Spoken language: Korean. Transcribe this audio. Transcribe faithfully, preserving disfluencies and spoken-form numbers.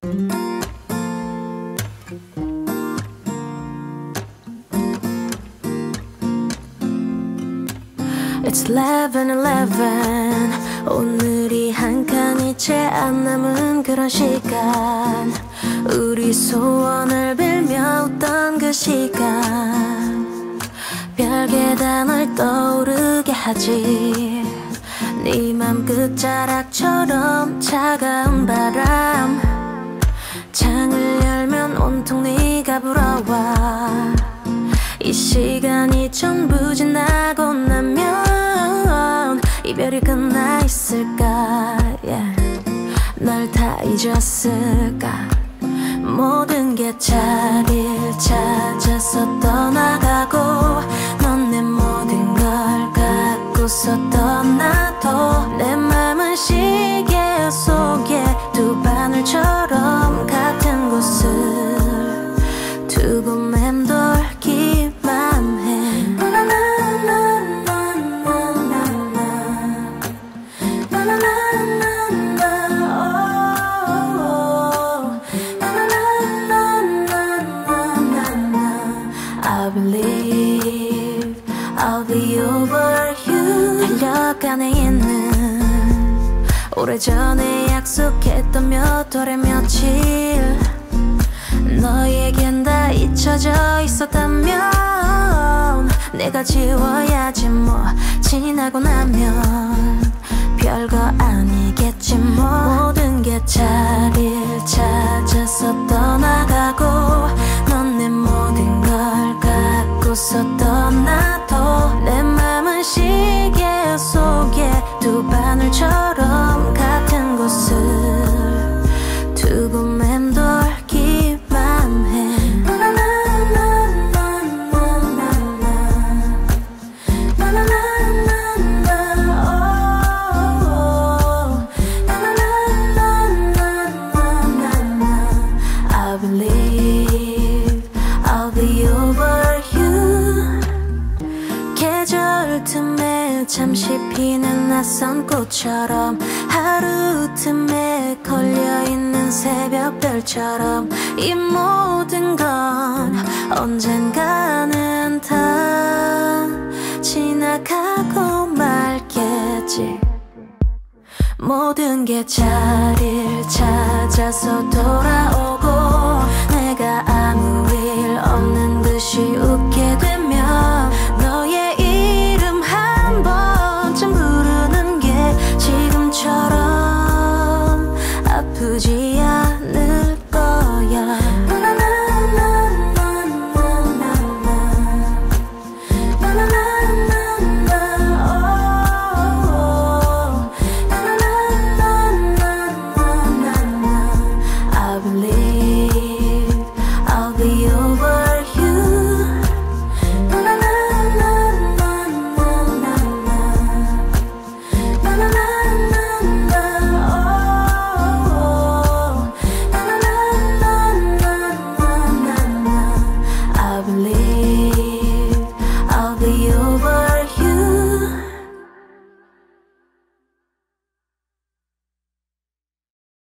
It's eleven eleven 오늘이 한 칸이 채 안 남은 그런 시간 우리 소원을 빌며 웃던 그 시간 별게 다 널 떠오르게 하지 네 맘 끝자락처럼 차가운 바람 창을 열면 온통 네가 불어와 이 시간이 전부 지나고 나면 이별이 끝나 있을까 yeah. 널 다 잊었을까 모든 게 자리를 찾아서 떠나가고 넌 내 모든 걸 갖고서 떠나도 내 맘은 시계 속에 두 바늘처럼 같은 곳을 두고 맴돌기만 해 I believe I'll be over you 달려가네 있는 오래전에 약속했던 몇 월의 며칠 너에겐 다 잊혀져 있었다면 내가 지워야지 뭐 지나고 나면 별거 아니겠지 뭐 모든 게 자리를 찾아서 떠나가고 넌 내 모든 걸 갖고서 떠나도 내 맘은 시계 속에 두 바늘처럼 같은 곳을 두고 맴돌기만 해 I believe I'll be over you 계절 틈에 잠시 피는 낯선 꽃처럼 하루 틈에 걸려있는 새벽별처럼 이 모든 건 언젠가는 다 지나가고 말겠지 모든 게 자리를 찾아서 돌아오